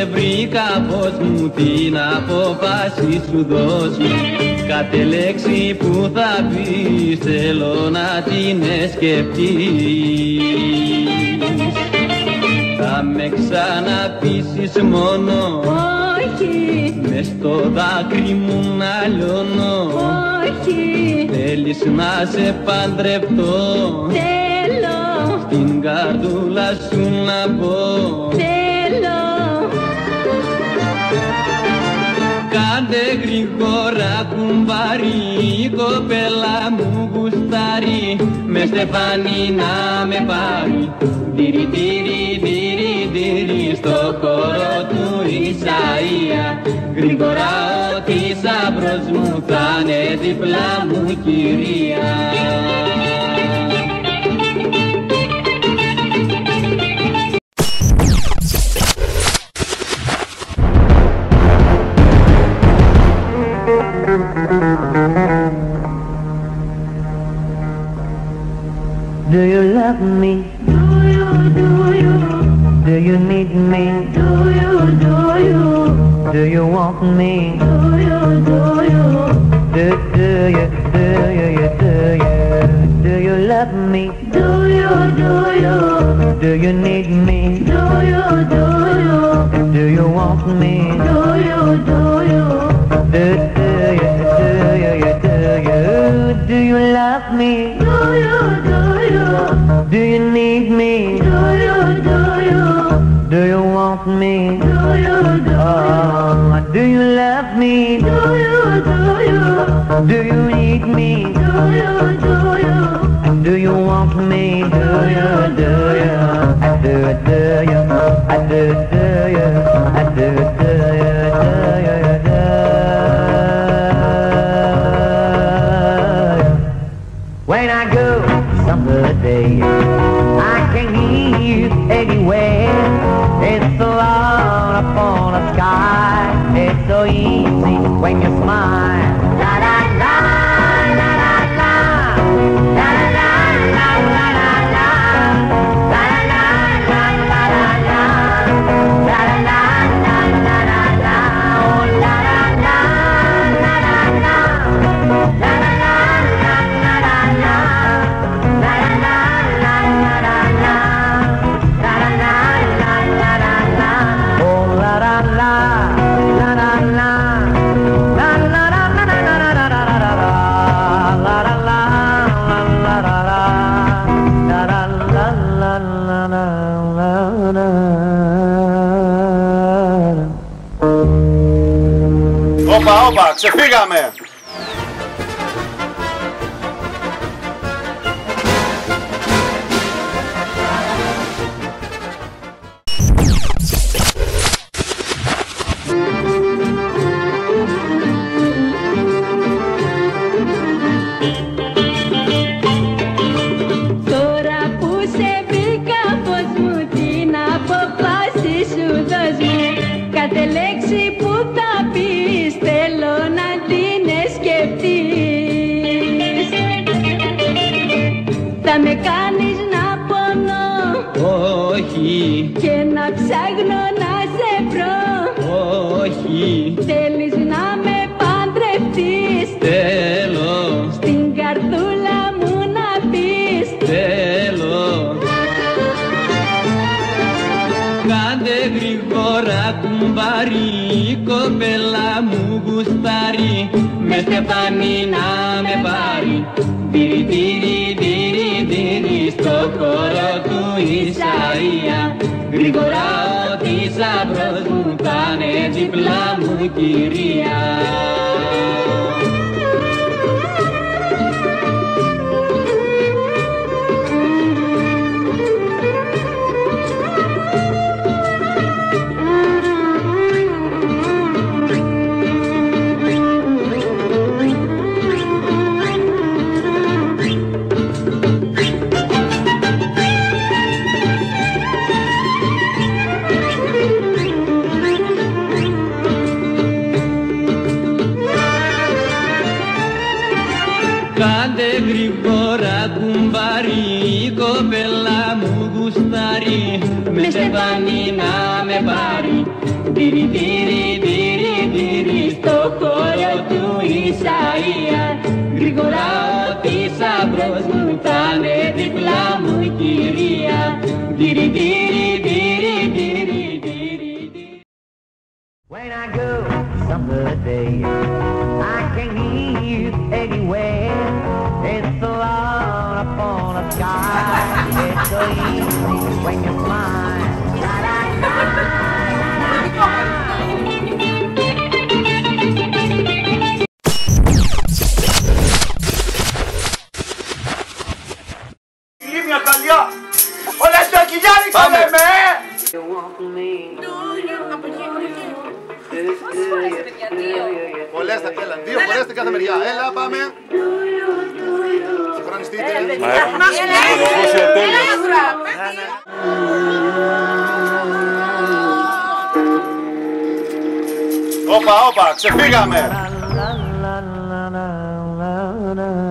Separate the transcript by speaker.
Speaker 1: βρήκα, πως μου την απόφαση σου δώσω. Κάθε λέξη που θα πεις θέλω να την σκεφτείς. Θα με ξαναπείσεις μόνο,
Speaker 2: όχι,
Speaker 1: μες στο δάκρυ μου να λιώνω,
Speaker 2: όχι,
Speaker 1: θέλεις να σε παντρευτώ,
Speaker 2: θέλω,
Speaker 1: στην καρδούλα σου να μπω,
Speaker 2: θέλω.
Speaker 1: Κάντε γρήγορα κουμπάρι, η κοπέλα μου γουστάρει, με στεφάνι να με πάρει. Τυρι τυρι τυρι τυρι στο χώρο του Ισαΐα. Γρήγορα ο θησαυρός μου θα είναι δίπλα μου κυρία.
Speaker 3: Do you love me? Do you? Do you need me? Do you? Do you want me? Do you? Do you? Do you? Do you love me? Do you? Do you need me? Do you? Do you want me? Do you? Do you? Do you love me? Do you? Do you need me? Do you? Do you want me? Do you? Do you love me? Do you? Do you need me? Do you? Do you want me? Do you? I do, I do, I do, when I go someday, I can hear you anywhere. It's so loud upon the sky. It's so easy when you smile. La la la, la la la, la la la, la la la, la la la, la la la, la la la, la la la, oh la la la, la la la, la la la, la la la.
Speaker 4: Όπα, ξεφύγαμε!
Speaker 2: Τώρα που σε βρήκα, πως μου την αποφάση σου δώσ' μου. Κάθε λέξη που θα πεις θέλω να την σκεφτείς. Θα με κάνεις να πονώ,
Speaker 1: όχι,
Speaker 2: και να ψάχνω να σε βρω,
Speaker 1: όχι,
Speaker 2: θέλεις να με παντρευτείς,
Speaker 1: θέλω,
Speaker 2: στην καρδούλα μου να πεις,
Speaker 1: θέλω. Κάντε γρήγορα κουμπάρι, η κοπέλα μου γουστάρει, με στεφάνι να με πάρει. Τυρι τυρι τυρι τυρι στο χώρο του Ισαΐα. Γρήγορα ο θησαυρός μου θα είναι δίπλα μου κυρία. Κάντε γρήγορα κουμπάρι, η κοπέλα μου γουστάρει, με στεφάνι να με πάρει.
Speaker 2: Δίρι, δίρι, δίρι, δίρι, στο χώρο του Ισαΐα. Γρήγορα ο θησαυρός μου θα είναι δίπλα μου κυρία. Δίρι, δίρι, δίρι, δίρι, δίρι.
Speaker 3: When I go someday, I can hear you anywhere. It's so loud upon the sky. It's so easy when you fly. La, la, la, la, la.
Speaker 4: Μια χαλιά! Όλα στα κοιλιάρι θα λέμε! Χωρέστε, έλα, δύο χωρέστε κάθε μεριά. Έλα, πάμε. Συγχρονιστείτε.
Speaker 5: Μα έχουμε ολοκληρώσει ο τέλος.
Speaker 4: Όπα, όπα, ξεφύγαμε.